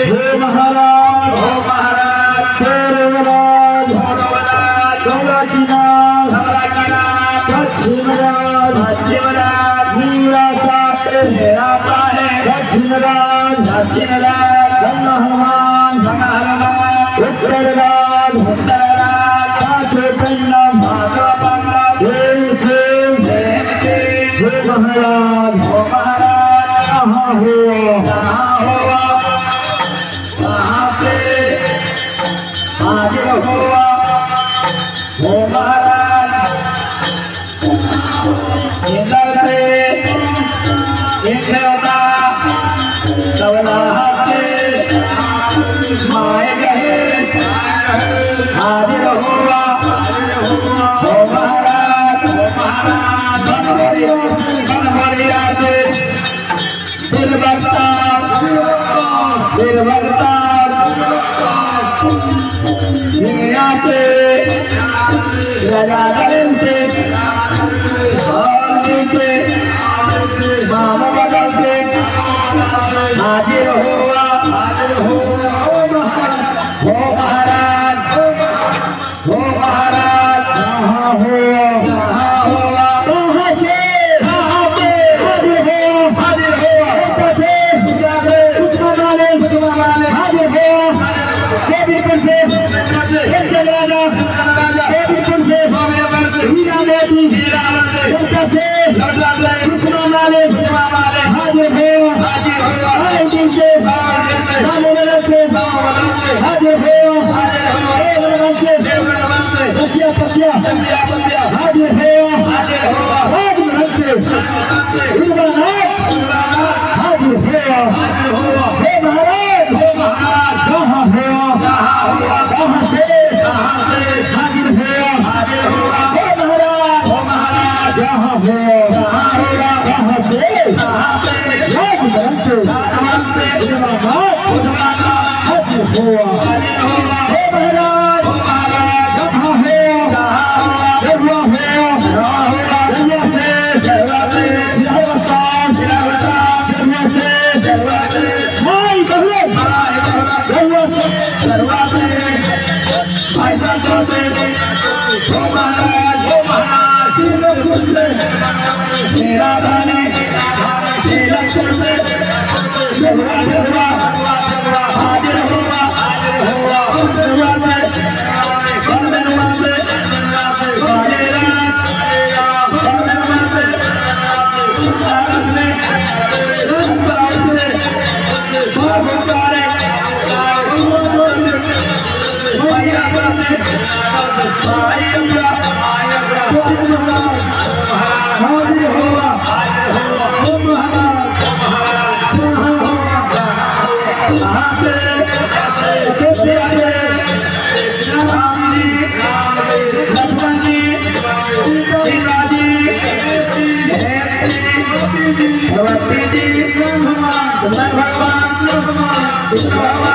हे महाराज देवराज दौलतीनाथ दक्षिणराज दक्षिणराज गंगा हनुमान उत्तरराज पांचवे पंडम देव से हे महाराज कहाँ हो कहाँ पे हाजिर हुआ हो महाराज इंदर से इंद्रदा सवला से माए गए हाजिर हुआ हो महाराज बनवरिया से दिल बरता दुनिया पे राजा से मामा बदल से हाजिर हुआ हो महाराज कहाँ हो कहाँ से हाजिर हो हाजिर हो देवीपुर से राजा देवीपुर से हीरा देवी जनता से कृष्णा माले हाजिर हो दिन से रामनगर से हाजिर हो रसिया पसिया हाजिर हो राजनगर से हाजिर हो हे महाराज कहाँ हो कहाँ से हाजिर हो हे महाराज कहाँ हो कहाँ से राजनगर से हाजिर हो हे महाराज कहाँ हो देवरा से भगवान